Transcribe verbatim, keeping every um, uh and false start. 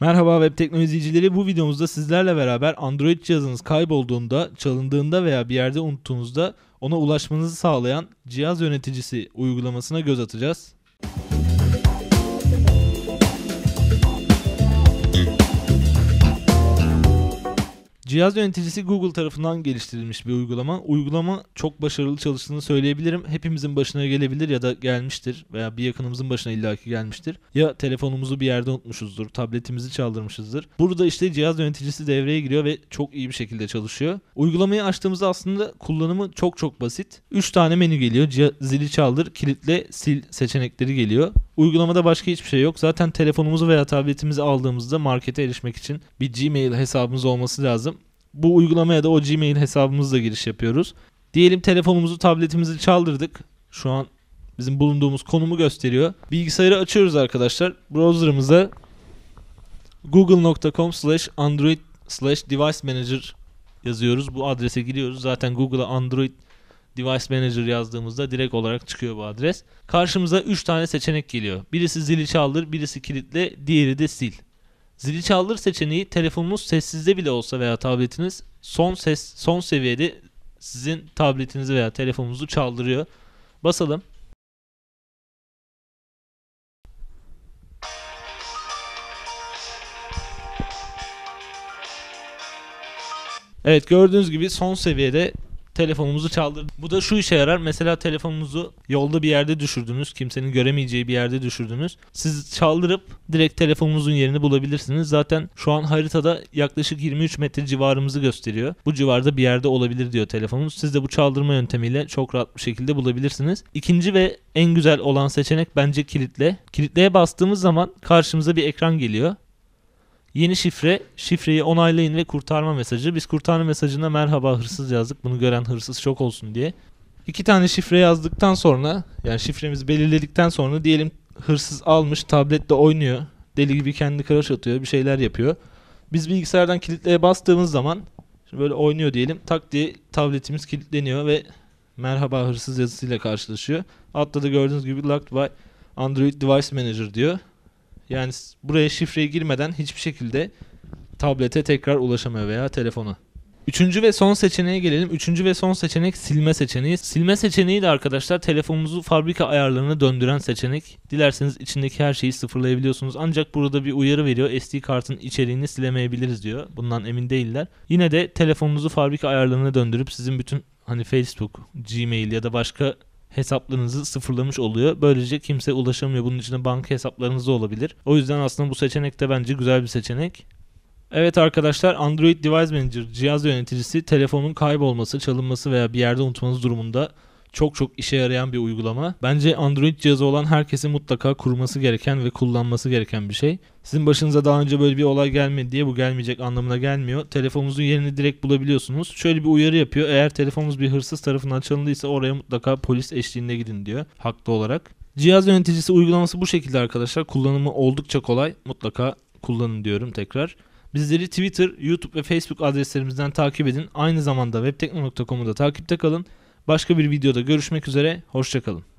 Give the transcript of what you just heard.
Merhaba web teknolojicileri, bu videomuzda sizlerle beraber Android cihazınız kaybolduğunda, çalındığında veya bir yerde unuttuğunuzda ona ulaşmanızı sağlayan cihaz yöneticisi uygulamasına göz atacağız. Cihaz yöneticisi Google tarafından geliştirilmiş bir uygulama. Uygulama çok başarılı çalıştığını söyleyebilirim. Hepimizin başına gelebilir ya da gelmiştir veya bir yakınımızın başına illaki gelmiştir. Ya telefonumuzu bir yerde unutmuşuzdur, tabletimizi çaldırmışızdır. Burada işte cihaz yöneticisi devreye giriyor ve çok iyi bir şekilde çalışıyor. Uygulamayı açtığımızda aslında kullanımı çok çok basit. üç tane menü geliyor. Cih- zili çaldır, kilitle, sil seçenekleri geliyor. Uygulamada başka hiçbir şey yok. Zaten telefonumuzu veya tabletimizi aldığımızda markete erişmek için bir Gmail hesabımız olması lazım. Bu uygulamaya da o Gmail hesabımızla giriş yapıyoruz. Diyelim telefonumuzu, tabletimizi çaldırdık. Şu an bizim bulunduğumuz konumu gösteriyor. Bilgisayarı açıyoruz arkadaşlar. Browser'ımıza google nokta com slash android slash device manager yazıyoruz. Bu adrese giriyoruz. Zaten Google'a Android Device Manager yazdığımızda direkt olarak çıkıyor bu adres. Karşımıza üç tane seçenek geliyor. Birisi zili çaldır, birisi kilitle, diğeri de sil. Zili çaldır seçeneği, telefonunuz sessizde bile olsa veya tabletiniz son ses son seviyede sizin tabletinizi veya telefonunuzu çaldırıyor. Basalım. Evet, gördüğünüz gibi son seviyede telefonumuzu çaldırdı. Bu da şu işe yarar. Mesela telefonunuzu yolda bir yerde düşürdünüz. Kimsenin göremeyeceği bir yerde düşürdünüz. Siz çaldırıp direkt telefonunuzun yerini bulabilirsiniz. Zaten şu an haritada yaklaşık yirmi üç metre civarımızı gösteriyor. Bu civarda bir yerde olabilir diyor telefonunuz. Siz de bu çaldırma yöntemiyle çok rahat bir şekilde bulabilirsiniz. İkinci ve en güzel olan seçenek bence kilitle. Kilitleye bastığımız zaman karşımıza bir ekran geliyor. Yeni şifre, şifreyi onaylayın ve kurtarma mesajı. Biz kurtarma mesajına merhaba hırsız yazdık. Bunu gören hırsız şok olsun diye. İki tane şifre yazdıktan sonra, yani şifremizi belirledikten sonra diyelim hırsız almış, tabletle oynuyor. Deli gibi kendi crash atıyor, bir şeyler yapıyor. Biz bilgisayardan kilitleye bastığımız zaman, böyle oynuyor diyelim, tak diye tabletimiz kilitleniyor ve merhaba hırsız yazısıyla karşılaşıyor. Altta da gördüğünüz gibi locked by Android Device Manager diyor. Yani buraya şifreyi girmeden hiçbir şekilde tablete tekrar ulaşamıyor veya telefona. Üçüncü ve son seçeneğe gelelim. Üçüncü ve son seçenek silme seçeneği. Silme seçeneği de arkadaşlar telefonunuzu fabrika ayarlarına döndüren seçenek. Dilerseniz içindeki her şeyi sıfırlayabiliyorsunuz. Ancak burada bir uyarı veriyor. S D kartın içeriğini silemeyebiliriz diyor. Bundan emin değiller. Yine de telefonunuzu fabrika ayarlarına döndürüp sizin bütün hani Facebook, Gmail ya da başka hesaplarınızı sıfırlamış oluyor. Böylece kimse ulaşamıyor. Bunun içinde banka hesaplarınız da olabilir. O yüzden aslında bu seçenek de bence güzel bir seçenek. Evet arkadaşlar, Android Device Manager cihaz yöneticisi telefonun kaybolması, çalınması veya bir yerde unutmanız durumunda çok çok işe yarayan bir uygulama. Bence Android cihazı olan herkesin mutlaka kurması gereken ve kullanması gereken bir şey. Sizin başınıza daha önce böyle bir olay gelmedi diye bu gelmeyecek anlamına gelmiyor. Telefonunuzun yerini direkt bulabiliyorsunuz. Şöyle bir uyarı yapıyor. Eğer telefonunuz bir hırsız tarafından çalındıysa oraya mutlaka polis eşliğinde gidin diyor. Haklı olarak. Cihaz yöneticisi uygulaması bu şekilde arkadaşlar. Kullanımı oldukça kolay. Mutlaka kullanın diyorum tekrar. Bizleri Twitter, YouTube ve Facebook adreslerimizden takip edin. Aynı zamanda webtekno nokta com'u da takipte kalın. Başka bir videoda görüşmek üzere. Hoşça kalın.